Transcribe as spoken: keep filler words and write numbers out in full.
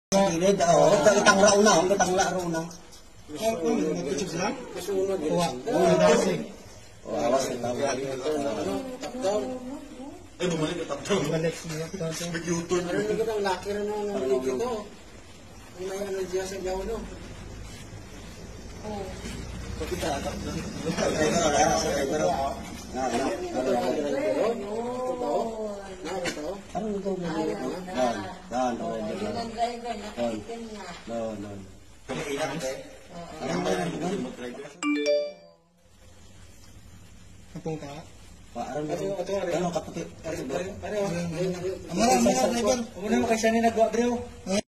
Gilid, oo. Itang raw na, itang raw na. Magkitsip sila? Kasunod yun. Oo, dasi. Oo, awas na tawag. Top down. Ay, bumalik ka top down. Balik niya. Nag-U-turn. Ano na kita, laki rin ang narinig ito. Ang may ano dyan sa gaw, no? Oo. Kita, top down. Ay, pero, ay, pero, pero. Na, na, Ito, ito, ito. Ito, na, ito. ano ito? Yan, yan, yan. No, no. Kumainat eh. Ano ba yan? Kapong ka? Parang gano'ng kaputi. Pare, pare, pare. Amara, amara, driver. Muna mo kay siya ni nagwa, bro.